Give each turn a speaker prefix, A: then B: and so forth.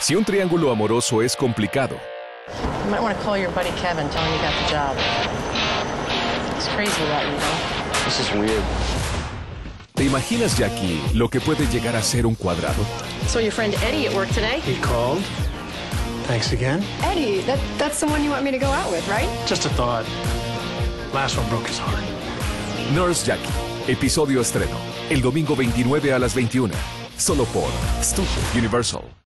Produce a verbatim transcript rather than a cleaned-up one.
A: Si un triángulo amoroso es complicado,
B: You might want to call your buddy Kevin, tell him you got the job. He's crazy about you, know?
C: This is weird.
A: ¿te imaginas, Jackie, lo que puede llegar a ser un cuadrado?
B: So your friend Eddie at work today?
D: He called. Thanks again.
E: Eddie, that, that's the one you want me to go out with, right?
D: Just a thought. Last one broke his heart.
A: Nurse Jackie, episodio estreno, el domingo veintinueve a las veintiuna, solo por Studio Universal.